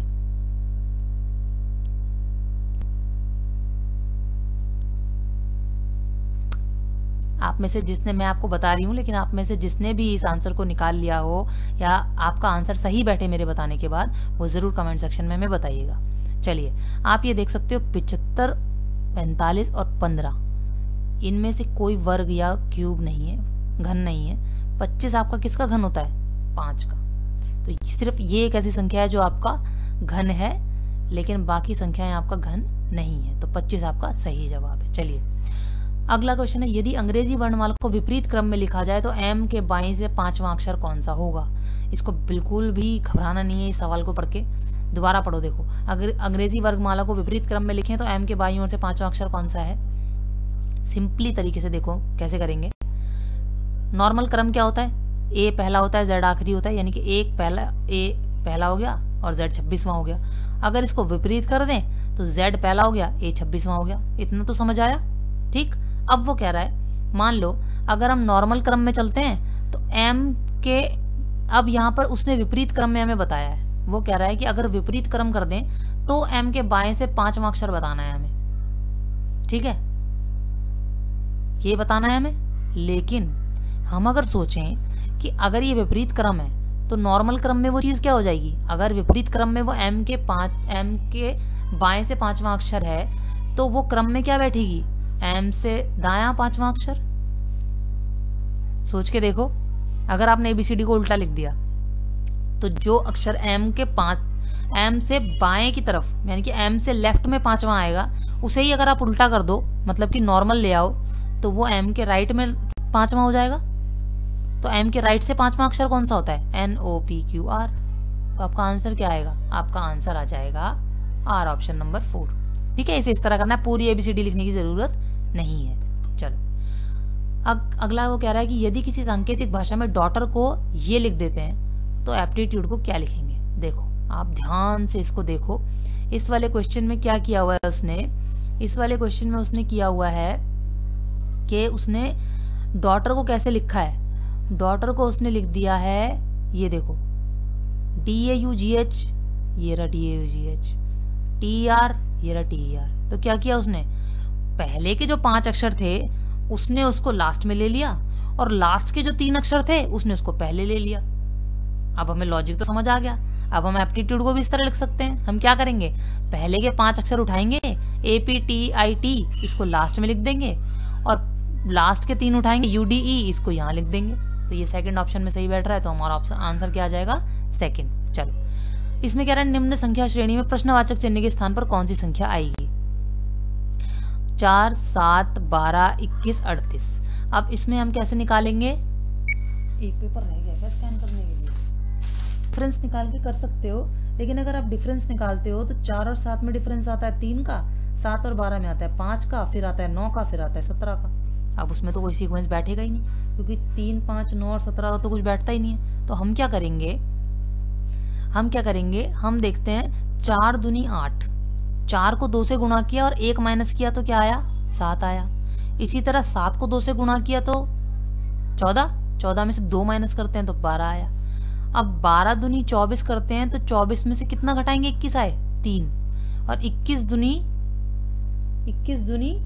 आप में से जिसने, मैं आपको बता रही हूँ, लेकिन आप में से जिसने भी इस आंसर को निकाल लिया हो या आपका आंसर सही बैठे मेरे बताने के बाद, वो ज़रूर कमेंट सेक्शन में हमें बताइएगा। चलिए, आप ये देख सकते हो पिचहत्तर, पैंतालीस और पंद्रह, इनमें से कोई वर्ग या क्यूब नहीं है, घन नहीं है। पच्चीस आपका किसका घन होता है? पाँच का। तो सिर्फ ये एक ऐसी संख्या है जो आपका घन है, लेकिन बाकी संख्याएं आपका घन नहीं है। तो पच्चीस आपका सही जवाब है। चलिए, अगला क्वेश्चन है, यदि अंग्रेजी वर्णमाला को विपरीत क्रम में लिखा जाए तो एम के बाईं से पांचवा अक्षर कौन सा होगा? इसको बिल्कुल भी घबराना नहीं है, इस सवाल को पढ़ के दोबारा पढ़ो। देखो, अगर अंग्रेजी वर्णमाला को विपरीत क्रम में लिखें तो एम के बाईं ओर से पांचवा अक्षर कौन सा है? सिंपली तरीके से देखो कैसे करेंगे। नॉर्मल क्रम क्या होता है? ए पहला होता है, जेड आखिरी होता है, यानी कि एक पहला, ए पहला हो गया और जेड छब्बीसवां हो गया। अगर इसको विपरीत कर दें तो जेड पहला हो गया, ए छब्बीसवां हो गया। इतना तो समझ आया? ठीक। अब वो कह रहा है, मान लो अगर हम नॉर्मल क्रम में चलते हैं तो एम के, अब यहाँ पर उसने विपरीत क्रम में हमें बताया है, वो कह रहा है कि अगर विपरीत क्रम कर दें तो एम के बाएं से पांचवा अक्षर बताना है हमें। ठीक है, ये बताना है हमें। लेकिन हम अगर सोचें कि अगर ये विपरीत क्रम है तो नॉर्मल क्रम में वो चीज क्या हो जाएगी? अगर विपरीत क्रम में वो एम के पांच, एम के बाएं से पांचवा अक्षर है तो वो क्रम में क्या बैठेगी? एम से दायां पांचवा अक्षर। सोच के देखो, अगर आपने एबीसीडी को उल्टा लिख दिया तो जो अक्षर एम के पांच, एम से बाएं की तरफ, यानी कि एम से लेफ्ट में पांचवा आएगा, उसे ही अगर आप उल्टा कर दो, मतलब कि नॉर्मल ले आओ, तो वो एम के राइट में पांचवा हो जाएगा। तो एम के राइट से पांचवा अक्षर कौन सा होता है? N O P Q R. तो आपका आंसर क्या आएगा? आपका आंसर आ जाएगा आर, ऑप्शन नंबर फोर। ठीक है, इसे इस तरह करना है, पूरी एबीसीडी लिखने की जरूरत नहीं है। चलो, अग, अगला वो कह रहा है कि यदि किसी सांकेतिक भाषा में डॉटर को ये लिख देते हैं तो एप्टीट्यूड को क्या लिखेंगे? देखो, आप ध्यान से इसको देखो। इस वाले क्वेश्चन में क्या किया हुआ है उसने? इस वाले क्वेश्चन में उसने किया हुआ है कि उसने डॉटर को कैसे लिखा है? डॉटर को उसने लिख दिया है, ये देखो, D A U G H, ये रहा D A U G H, T R, ये रहा टी आर। तो क्या किया उसने? पहले के जो पांच अक्षर थे उसने उसको लास्ट में ले लिया, और लास्ट के जो तीन अक्षर थे उसने उसको पहले ले लिया। अब हमें लॉजिक तो समझ आ गया। अब हम एप्टीट्यूड को भी इस तरह लिख सकते हैं। हम क्या करेंगे? पहले के पांच अक्षर उठाएंगे, A P T I T, इसको लास्ट में लिख देंगे, और लास्ट के तीन उठाएंगे, यू डी ई, इसको यहाँ लिख देंगे। तो ये सेकंड ऑप्शन में सही बैठ रहा है, तो हमारा ऑप्शन आंसर क्या आ जाएगा? सेकंड। चलो, इसमें कह रहा है निम्न संख्या श्रेणी में प्रश्नवाचक चिन्ह के स्थान पर कौन सी संख्या आएगी? चार, सात, बारह, इक्कीस, अड़तीस। अब इसमें हम कैसे निकालेंगे? एक पेपर रह गया क्या स्कैन करने के लिए? डिफरेंस निकाल के कर सकते हो, लेकिन अगर आप डिफरेंस निकालते हो तो चार और सात में डिफरेंस आता है तीन का, सात और बारह में आता है पांच का, फिर आता है नौ का, फिर आता है सत्रह का। अब उसमें तो कोई सीक्वेंस बैठेगा ही नहीं, क्योंकि तीन, पांच, नौ और सत्रह तो कुछ बैठता ही नहीं है। तो हम क्या करेंगे? हम क्या करेंगे? हम देखते हैं, चार दूनी आठ, चार को दो से गुणा किया और एक माइनस किया तो क्या आया? सात आया। इसी तरह सात को दो से गुणा किया तो चौदह, चौदह में से दो माइनस करते हैं तो बारह आया। अब बारह दूनी चौबीस करते हैं तो चौबीस में से कितना घटाएंगे? इक्कीस आए, तीन। और इक्कीस दूनी इक्कीस दूनी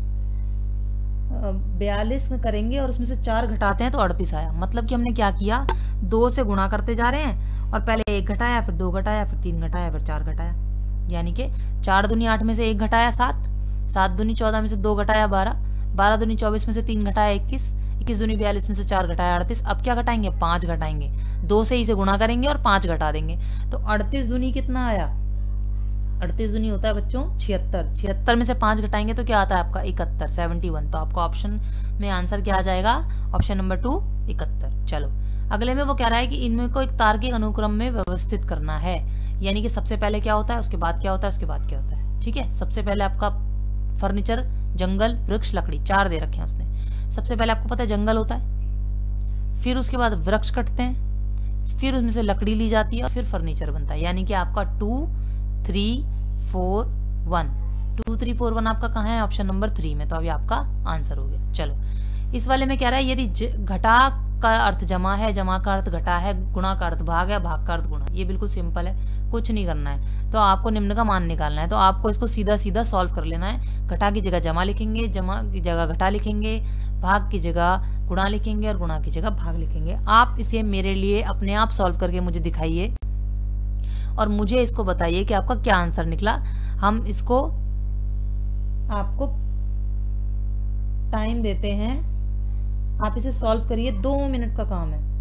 बयालीस में करेंगे और उसमें से चार घटाते हैं तो अड़तीस आया। मतलब कि हमने क्या किया? दो से गुणा करते जा रहे हैं, और पहले एक घटाया, फिर दो घटाया, फिर तीन घटाया, फिर चार घटाया। यानी कि चार दूनी आठ में से एक घटाया सात, सात दूनी चौदह में से दो घटाया बारह, बारह दूनी चौबीस में से तीन घटाया इक्कीस, इक्कीस दूनी बयालीस में से चार घटाया अड़तीस। अब क्या घटाएंगे? पांच घटाएंगे, दो से इसे गुणा करेंगे और पांच घटा देंगे। तो अड़तीस दूनी कितना आया? अड़तीस दूनी होता है बच्चों छिहत्तर, छिहत्तर में से पांच घटाएंगे तो क्या आता है आपका? इकहत्तर, सेवेंटी वन। तो आपका ऑप्शन में आंसर क्या आ जाएगा? ऑप्शन नंबर टू, इकहत्तर। चलो, अगले में वो कह रहा है कि इनमें को एक तार्किक अनुक्रम में व्यवस्थित करना है, यानी कि सबसे पहले क्या होता है, उसके बाद क्या होता है, उसके बाद क्या होता है। ठीक है, सबसे पहले आपका फर्नीचर, जंगल, वृक्ष, लकड़ी, चार दे रखे हैं उसने। सबसे पहले आपको पता है जंगल होता है, फिर उसके बाद वृक्ष कटते हैं, फिर उसमें से लकड़ी ली जाती है और फिर फर्नीचर बनता है। यानी कि आपका two three four one, two three four one आपका कहाँ है? ऑप्शन नंबर थ्री में। तो अभी आपका आंसर हो गया। चलो, इस वाले में कह रहा है यदि घटा का अर्थ जमा है, जमा का अर्थ घटा है, गुणा का अर्थ भाग है, भाग का अर्थ गुणा। ये बिल्कुल सिंपल है, कुछ नहीं करना है। तो आपको निम्न का मान निकालना है, तो आपको इसको सीधा सीधा सॉल्व कर लेना है। घटा की जगह जमा लिखेंगे, जमा की जगह घटा लिखेंगे, भाग की जगह गुणा लिखेंगे और गुणा की जगह भाग लिखेंगे। आप इसे मेरे लिए अपने आप सॉल्व करके मुझे दिखाइए और मुझे इसको बताइए कि आपका क्या आंसर निकला। हम इसको आपको टाइम देते हैं, आप इसे सॉल्व करिए, दो मिनट का काम है।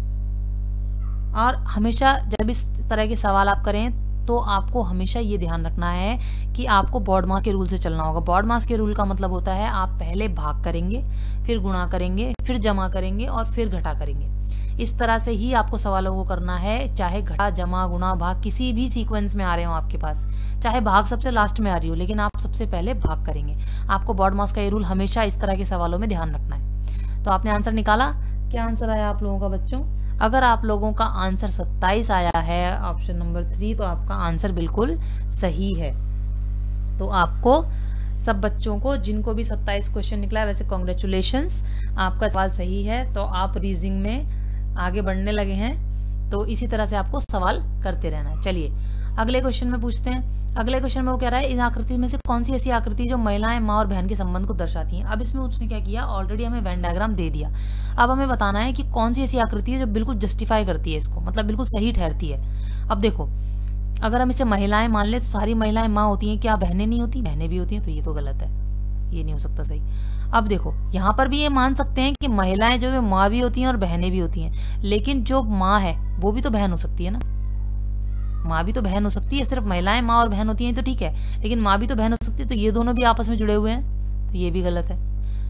और हमेशा जब इस तरह के सवाल आप करें तो आपको हमेशा ये ध्यान रखना है कि आपको बॉड मास के रूल से चलना होगा। बॉड मास के रूल का मतलब होता है आप पहले भाग करेंगे, फिर गुणा करेंगे, फिर जमा करेंगे और फिर घटा करेंगे। इस तरह से ही आपको सवालों को करना है, चाहे घटा जमा गुणा भाग किसी भी सीक्वेंस में आ रहे हो आपके पास, चाहे भाग सबसे लास्ट में आ रही हो, लेकिन आप सबसे पहले भाग करेंगे। आपको बॉड मास का ये रूल हमेशा इस तरह के सवालों में ध्यान रखना है। तो आपने आंसर निकाला, क्या आंसर आया आप लोगों का बच्चों? अगर आप लोगों का आंसर सत्ताईस आया है, ऑप्शन नंबर थ्री, तो आपका आंसर बिल्कुल सही है। तो आपको सब बच्चों को जिनको भी सत्ताईस क्वेश्चन निकला है, वैसे कॉन्ग्रेचुलेशंस, आपका सवाल सही है। तो आप रीजनिंग में आगे बढ़ने लगे हैं। तो इसी तरह से आपको सवाल करते रहना है। चलिए अगले क्वेश्चन में पूछते हैं। अगले क्वेश्चन में वो कह रहा है इन आकृति में से कौन सी ऐसी आकृति जो महिलाएं माँ और बहन के संबंध को दर्शाती हैं। अब इसमें उसने क्या किया, ऑलरेडी हमें वेन डायग्राम दे दिया। अब हमें बताना है कि कौन सी ऐसी आकृति है जो बिल्कुल जस्टिफाई करती है इसको, मतलब बिल्कुल सही ठहरती है। अब देखो, अगर हम इसे महिलाएं मान ले तो सारी महिलाएं माँ होती हैं, क्या बहनें नहीं होती? बहनें भी होती हैं, तो ये तो गलत है, ये नहीं हो सकता सही। अब देखो यहाँ पर भी ये मान सकते हैं कि महिलाएं जो है माँ भी होती हैं और बहनें भी होती हैं, लेकिन जो माँ है वो भी तो बहन हो सकती है ना, माँ भी तो बहन हो सकती है। सिर्फ महिलाएं माँ और बहन होती हैं तो ठीक है, लेकिन माँ भी तो बहन हो सकती है, तो ये दोनों भी आपस में जुड़े हुए हैं, तो ये भी गलत है।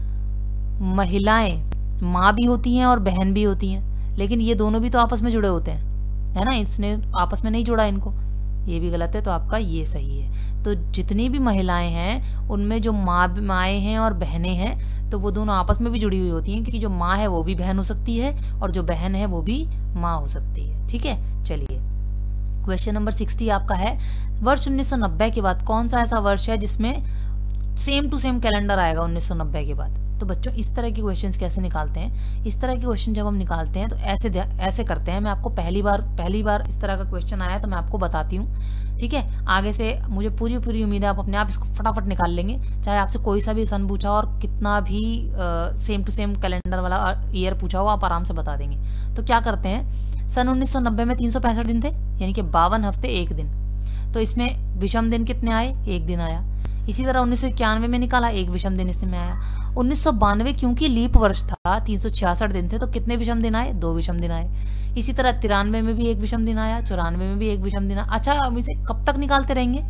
महिलाएं माँ भी होती हैं और बहन भी होती हैं, लेकिन ये दोनों भी तो आपस में जुड़े होते हैं, है ना, इसने आपस में नहीं जोड़ा इनको, ये भी गलत है। तो आपका ये सही है। तो जितनी भी महिलाएं हैं उनमें जो माँ माएँ हैं और बहनें हैं, तो वो दोनों आपस में भी जुड़ी हुई होती हैं, क्योंकि जो माँ है वो भी बहन हो सकती है और जो बहन है वो भी माँ हो सकती है। ठीक है, चलिए क्वेश्चन नंबर सिक्सटी आपका है, वर्ष उन्नीस सौ नब्बे के बाद कौन सा ऐसा वर्ष है जिसमें सेम टू सेम कैलेंडर आएगा उन्नीस सौ नब्बे के बाद। तो बच्चों इस तरह के क्वेश्चंस कैसे निकालते हैं, इस तरह के क्वेश्चन जब हम निकालते हैं तो ऐसे ऐसे करते हैं। मैं आपको पहली बार पहली बार इस तरह का क्वेश्चन आया तो मैं आपको बताती हूँ, ठीक है। आगे से मुझे पूरी पूरी उम्मीद है आप अपने आप इसको फटाफट निकाल लेंगे, चाहे आपसे कोई सा भी सन पूछा और कितना भी सेम टू सेम कैलेंडर वाला ईयर पूछा हो, आप आराम से बता देंगे। तो क्या करते हैं, सन उन्नीस सौ नब्बे में तीन सौ पैंसठ दिन थे, यानी कि बावन हफ्ते एक दिन, तो इसमें विषम दिन कितने आए, एक दिन आया। इसी तरह उन्नीस सौ इक्यानवे में निकाला, एक विषम दिन इसमें आया। उन्नीस सौ बानवे क्योंकि लीप वर्ष था, तीन सौ छियासठ दिन थे, तो कितने विषम दिन आए, दो विषम दिन आए। इसी तरह तिरानवे में भी एक विषम दिन आया, चौरानवे में भी एक विषम दिन आया। अच्छा, हम इसे कब तक निकालते रहेंगे,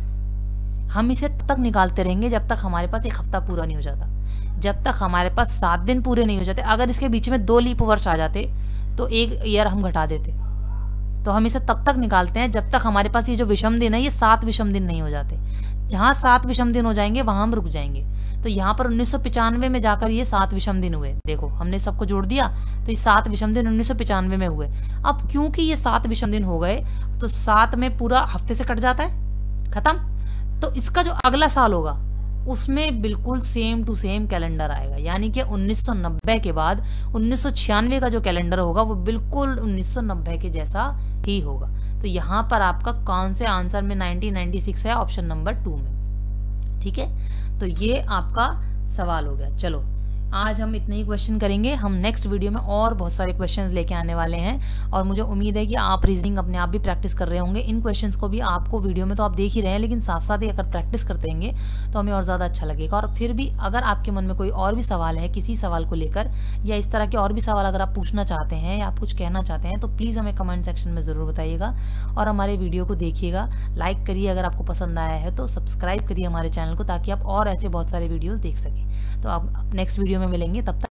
हम इसे तब तक निकालते रहेंगे जब तक हमारे पास एक हफ्ता पूरा नहीं हो जाता, जब तक हमारे पास सात दिन पूरे नहीं हो जाते। अगर इसके बीच में दो लीप वर्ष आ जाते तो एक ईयर हम घटा देते। तो हम इसे तब तक निकालते हैं जब तक हमारे पास ये जो विषम दिन है ये सात विषम दिन नहीं हो जाते। जहां सात विषम दिन हो जाएंगे वहां हम रुक जाएंगे। तो यहाँ पर उन्नीस सौ पिचानवे में जाकर ये सात विषम दिन हुए। देखो हमने सबको जोड़ दिया तो ये सात विषम दिन उन्नीस सौ पिचानवे में हुए। अब क्योंकि ये सात विषम दिन हो गए तो सात में पूरा हफ्ते से कट जाता है, खत्म। तो इसका जो अगला साल होगा उसमें बिल्कुल सेम टू सेम कैलेंडर आएगा, यानी कि उन्नीस सौ नब्बे के बाद उन्नीस सौ छियानवे का जो कैलेंडर होगा वो बिल्कुल उन्नीस सौ नब्बे के जैसा ही होगा। तो यहाँ पर आपका कौन से आंसर में नाइनटीन नाइंटी सिक्स है, ऑप्शन नंबर टू में। ठीक है, तो ये आपका सवाल हो गया। चलो आज हम इतने ही क्वेश्चन करेंगे, हम नेक्स्ट वीडियो में और बहुत सारे क्वेश्चंस लेके आने वाले हैं और मुझे उम्मीद है कि आप रीजनिंग अपने आप भी प्रैक्टिस कर रहे होंगे। इन क्वेश्चंस को भी आपको वीडियो में तो आप देख ही रहे हैं, लेकिन साथ साथ ही अगर प्रैक्टिस करते रहेंगे तो हमें और ज़्यादा अच्छा लगेगा। और फिर भी अगर आपके मन में कोई और भी सवाल है किसी सवाल को लेकर, या इस तरह के और भी सवाल अगर आप पूछना चाहते हैं या आप कुछ कहना चाहते हैं, तो प्लीज़ हमें कमेंट सेक्शन में ज़रूर बताइएगा और हमारे वीडियो को देखिएगा, लाइक करिए अगर आपको पसंद आया है तो सब्सक्राइब करिए हमारे चैनल को, ताकि आप और ऐसे बहुत सारे वीडियोज़ देख सकें। तो आप नेक्स्ट वीडियो में मिलेंगे, तब तक